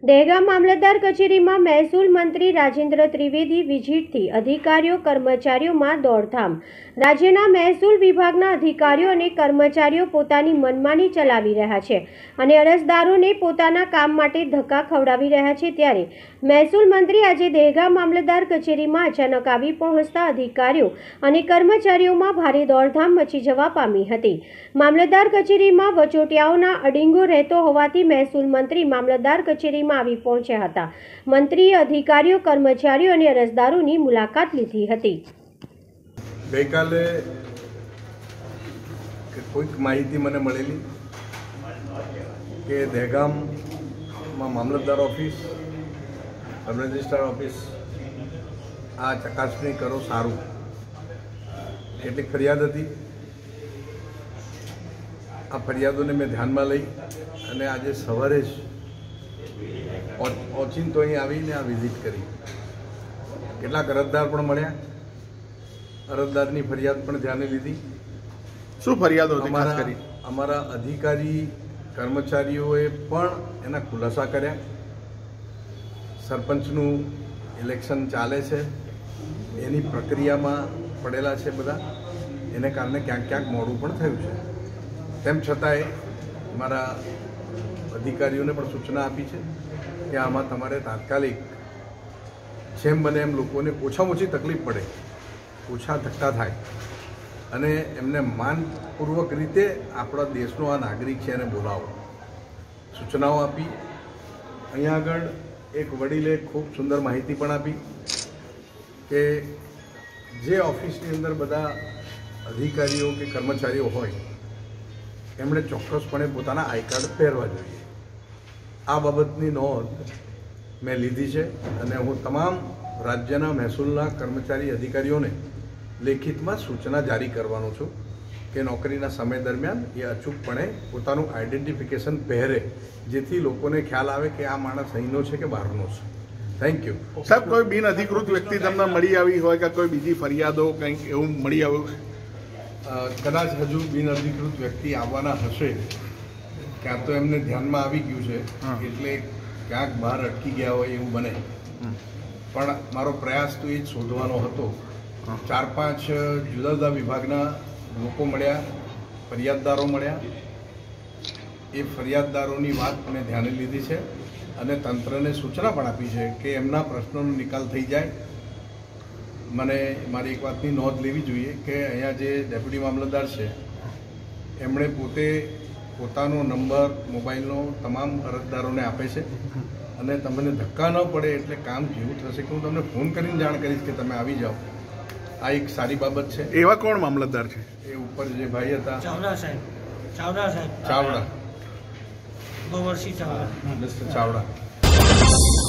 દહેગામ મામલતદાર કચેરીમાં મહેસૂલ મંત્રી રાજેન્દ્ર ત્રિવેદી વિઝિટથી અધિકારીઓ કર્મચારીઓમાં દોડધામ। રાજ્યના મહેસૂલ વિભાગના અધિકારીઓ અને કર્મચારીઓ પોતાની મનમાની ચલાવી રહ્યા છે અને અરજદારોને પોતાના કામ માટે ધક્કા ખવડાવી રહ્યા છે, ત્યારે મહેસૂલ મંત્રી આજે દહેગામ મામલતદાર કચેરીમાં અચાનક આવી પહોંચતા અધિકારીઓ અને કર્મચારીઓમાં ભારે દોડધામ મચી જવા પામી હતી। મામલતદાર કચેરીમાં વચોટિયાઓના અડીંગો રહેતો હોવાથી મહેસૂલ મંત્રી મામલતદાર કચેરીમાં આવી પહોંચ્યા હતા। મંત્રીએ અધિકારીઓ, કર્મચારીઓ અને અરજદારોની મુલાકાત લીધી હતી। ગઈકાલે કોઈક માહિતી મને મળેલી કે દહેગામમાં મામલતદાર ઓફિસ, સબ રજિસ્ટ્રાર ઓફિસ આ ચકાસણી કરો સારું કેટલીક ફરિયાદ હતી। આ ફરિયાદોને મેં ધ્યાનમાં લઈ અને આજે સવારે જ ઓચિંતો અહીં આવીને આ વિઝિટ કરી। કેટલાક અરજદાર પણ મળ્યા, અરજદારની ફરિયાદ પણ ધ્યાને લીધી। શું ફરિયાદો હતી? અમારા અધિકારી કર્મચારીઓએ પણ એના ખુલાસા કર્યા। સરપંચનું ઇલેક્શન ચાલે છે, એની પ્રક્રિયામાં પડેલા છે બધા, એને કારણે ક્યાંક ક્યાંક મોડું પણ થયું છે। તેમ છતાંય મારા અધિકારીઓને પણ સૂચના આપી છે કે આમાં તમારે તાત્કાલિક જેમ બને એમ લોકોને ઓછામાં ઓછી તકલીફ પડે, ઓછા ધક્કા થાય અને એમને માનપૂર્વક રીતે આપણા દેશનો આ નાગરિક છે એને બોલાવો, સૂચનાઓ આપી। અહીંયા આગળ એક વડીલે ખૂબ સુંદર માહિતી પણ આપી કે જે ઓફિસની અંદર બધા અધિકારીઓ કે કર્મચારીઓ હોય એમણે ચોક્કસપણે પોતાના આઈ કાર્ડ પહેરવા જોઈએ। આ બાબતની નોંધ મેં લીધી છે અને હું તમામ રાજ્યના મહેસૂલના કર્મચારી અધિકારીઓને લેખિતમાં સૂચના જારી કરવાનો છું કે નોકરીના સમય દરમિયાન એ અચૂકપણે પોતાનું આઈડેન્ટિફિકેશન પહેરે, જેથી લોકોને ખ્યાલ આવે કે આ માણસ અહીંનો છે કે બહારનો છે। થેન્ક યુ સાહેબ। કોઈ બિન અધિકૃત વ્યક્તિ તમને મળી આવી હોય કે કોઈ બીજી ફરિયાદો કંઈક એવું મળી આવ્યું? કદાચ હજુ બિન અધિકૃત વ્યક્તિ આવવાના હશે, ક્યાં તો એમને ધ્યાનમાં આવી ગયું છે એટલે ક્યાંક બહાર અટકી ગયા હોય એવું બને, પણ મારો પ્રયાસ તો એ જ શોધવાનો હતો। 4-5 જુદા જુદા વિભાગના લોકો મળ્યા, ફરિયાદદારો મળ્યા। એ ફરિયાદદારોની વાત મેં ધ્યાને લીધી છે અને તંત્રને સૂચના પણ આપી છે કે એમના પ્રશ્નોનો નિકાલ થઈ જાય। મને મારી એક વાતની નોંધ લેવી જોઈએ કે અહીંયા જે ડેપ્યુટી મામલતદાર છે એમણે પોતે પોતાનો નંબર મોબાઈલનો તમામ અરજદારોને આપે છે અને તમને ધક્કા ન પડે એટલે કામ જેવું થશે કે હું તમને ફોન કરીને જાણ કરીશ કે તમે આવી જાઓ। આ એક સારી બાબત છે। એવા કોણ મામલતદાર છે? એ ઉપર જે ભાઈ હતા ચાવડા ચાવડા, ગોવરસિંહ ચાવડા, મિસ્ટર ચાવડા।